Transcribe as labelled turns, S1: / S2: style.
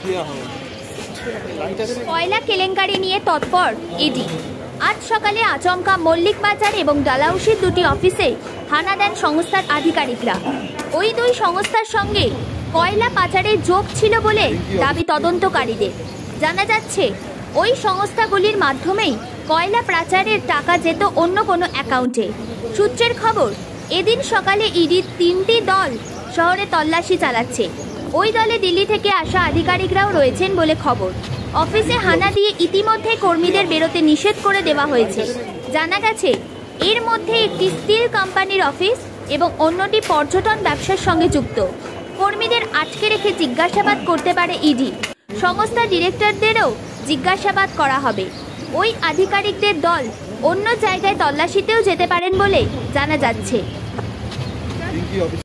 S1: কয়লা কেলেঙ্কারি নিয়ে তৎপর ইডি। আজ সকালে আচমকা মল্লিক বাজার এবং ডালাউসির দুটি অফিসে হানা দেন সংস্থার আধিকারিকরা। ওই দুই সংস্থার সঙ্গে কয়লা পাচারের যোগ ছিল বলে দাবি তদন্তকারীদের। জানা যাচ্ছে ওই সংস্থাগুলির মাধ্যমেই কয়লা পাচারের টাকা যেত অন্য কোনো অ্যাকাউন্টে। সূত্রের খবর, এদিন সকালে ইডির 3টি দল শহরে তল্লাশি চালাচ্ছে। ওই দলে দিল্লি থেকে আসা আধিকারিকরাও রয়েছেন বলে খবর। অফিসে হানা দিয়ে ইতিমধ্যে কর্মীদের বেরোতে নিষেধ করে দেওয়া হয়েছে। জানা গেছে এর মধ্যে একটি স্টিল কোম্পানির অফিস এবং অন্যটি পর্যটন ব্যবসার সঙ্গে যুক্ত। কর্মীদের আটকে রেখে জিজ্ঞাসাবাদ করতে পারে ইডি। সংস্থার ডিরেক্টরদেরও জিজ্ঞাসাবাদ করা হবে। ওই আধিকারিকদের দল অন্য জায়গায় তল্লাশিতেও যেতে পারেন বলে জানা যাচ্ছে।